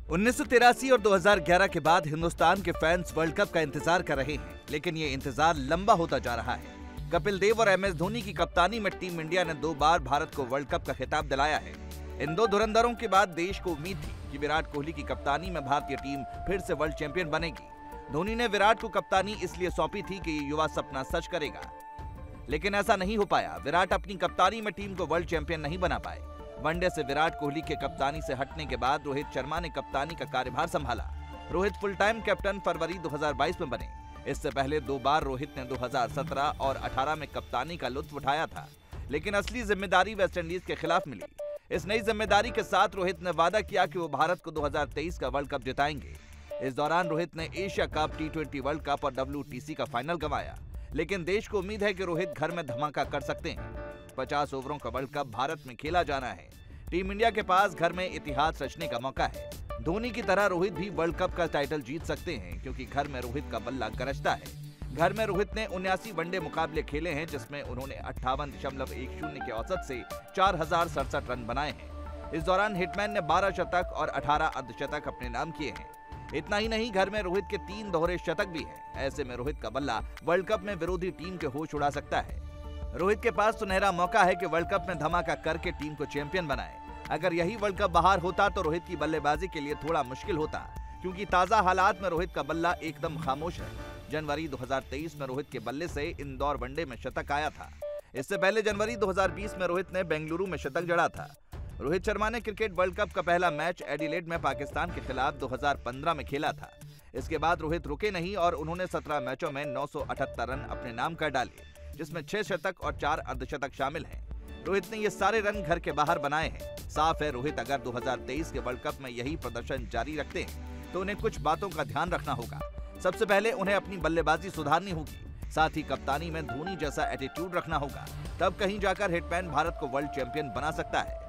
1983 और 2011 के बाद हिंदुस्तान के फैंस वर्ल्ड कप का इंतजार कर रहे हैं, लेकिन ये इंतजार लंबा होता जा रहा है। कपिल देव और MS धोनी की कप्तानी में टीम इंडिया ने 2 बार भारत को वर्ल्ड कप का खिताब दिलाया है। इन 2 धुरंधरों के बाद देश को उम्मीद थी कि विराट कोहली की कप्तानी में भारतीय टीम फिर से वर्ल्ड चैंपियन बनेगी। धोनी ने विराट को कप्तानी इसलिए सौंपी थी कि ये युवा सपना सच करेगा, लेकिन ऐसा नहीं हो पाया। विराट अपनी कप्तानी में टीम को वर्ल्ड चैंपियन नहीं बना पाए। वनडे से विराट कोहली के कप्तानी से हटने के बाद रोहित शर्मा ने कप्तानी का कार्यभार संभाला। रोहित फुल टाइम कैप्टन फरवरी 2022 में बने। इससे पहले 2 बार रोहित ने 2017 और 18 में कप्तानी का लुत्फ उठाया था, लेकिन असली जिम्मेदारी वेस्टइंडीज के खिलाफ मिली। इस नई जिम्मेदारी के साथ रोहित ने वादा किया कि वो भारत को 2023 का वर्ल्ड कप जिताएंगे। इस दौरान रोहित ने Asia cup, T20 world cup और WTC का फाइनल गंवाया, लेकिन देश को उम्मीद है कि रोहित घर में धमाका कर सकते हैं। 50 ओवरों का वर्ल्ड कप भारत में खेला जाना है। टीम इंडिया के पास घर में इतिहास रचने का मौका है। धोनी की तरह रोहित भी वर्ल्ड कप का टाइटल जीत सकते हैं, क्योंकि घर में रोहित का बल्ला गरजता है। घर में रोहित ने 79 वनडे मुकाबले खेले हैं, जिसमें उन्होंने 58.10 के औसत से 4067 रन बनाए हैं। इस दौरान हिटमैन ने 12 शतक और 18 अर्धशतक अपने नाम किए हैं। इतना ही नहीं, घर में रोहित के 3 दोहरे शतक भी हैं। ऐसे में रोहित का बल्ला वर्ल्ड कप में विरोधी टीम के होश उड़ा सकता है। रोहित के पास सुनहरा मौका है कि वर्ल्ड कप में धमाका करके टीम को चैंपियन बनाए। अगर यही वर्ल्ड कप बाहर होता तो रोहित की बल्लेबाजी के लिए थोड़ा मुश्किल होता, क्योंकि ताजा हालात में रोहित का बल्ला एकदम खामोश है। जनवरी 2023 में रोहित के बल्ले से इंदौर वनडे में शतक आया था। इससे पहले जनवरी 2020 में रोहित ने बेंगलुरु में शतक जड़ा था। रोहित शर्मा ने क्रिकेट वर्ल्ड कप का पहला मैच एडिलेड में पाकिस्तान के खिलाफ 2015 में खेला था। इसके बाद रोहित रुके नहीं और उन्होंने 17 मैचों में 978 रन अपने नाम कर डाले, जिसमें 6 शतक और 4 अर्धशतक शामिल हैं। रोहित ने ये सारे रन घर के बाहर बनाए हैं। साफ है, रोहित अगर 2023 के वर्ल्ड कप में यही प्रदर्शन जारी रखते हैं तो उन्हें कुछ बातों का ध्यान रखना होगा। सबसे पहले उन्हें अपनी बल्लेबाजी सुधारनी होगी, साथ ही कप्तानी में धोनी जैसा एटीट्यूड रखना होगा। तब कहीं जाकर हिटमैन भारत को वर्ल्ड चैंपियन बना सकता है।